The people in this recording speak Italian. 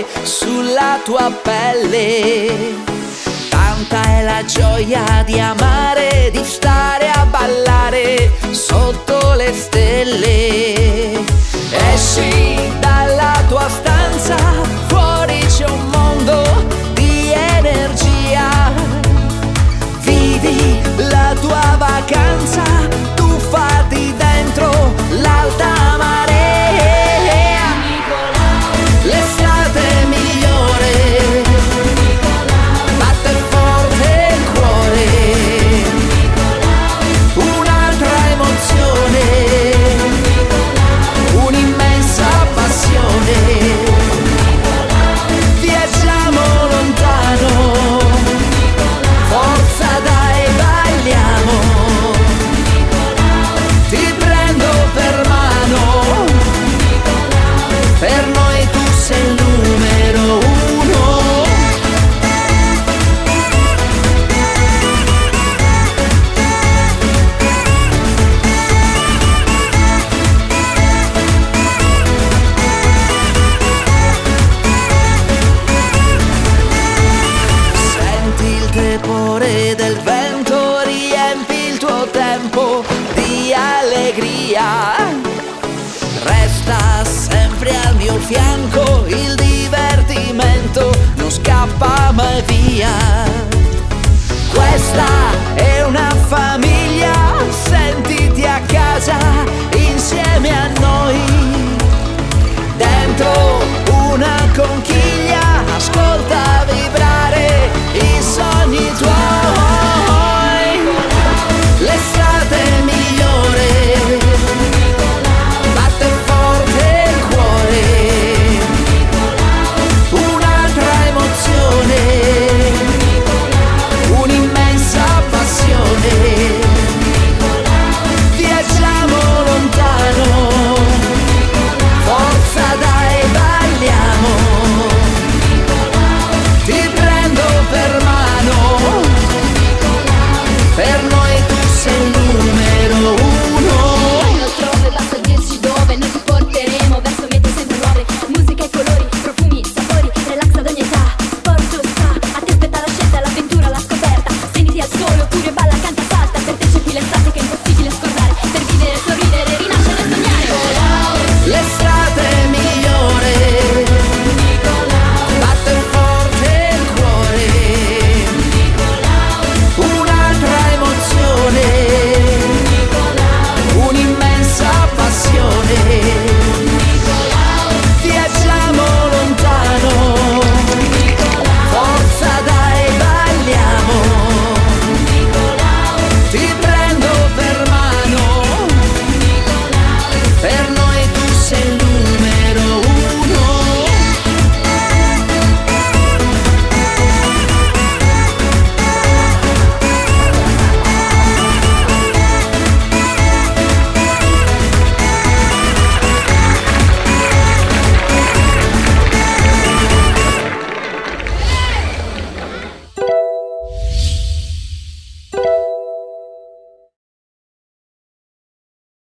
sulla tua pelle. Tanta è la gioia di amare, di stare a ballare sotto le stelle. Esci dalla tua stanza, fuori c'è un mondo di energia. Vivi la tua vacanza, tuffati dentro l'alta marea. L'estate migliore, batte forte il cuore, un'altra emozione, un'immensa passione. Viaggiamo lontano, forza dai, balliamo. Ti prendo per mano, per noi tu sei il numero uno. Senti il tepore del vento, riempi il tuo tempo di allegria. Resta sempre al mio fianco, il divertimento non scappa mai via.